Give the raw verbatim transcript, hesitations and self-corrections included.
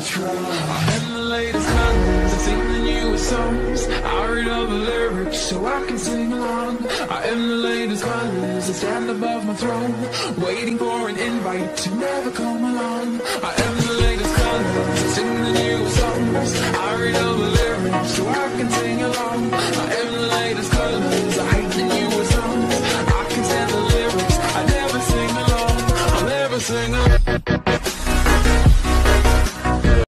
try. I am the latest colors, I sing the newest songs. I read all the lyrics so I can sing along. I am the latest colors, I stand above my throne, waiting for an invite to never come along.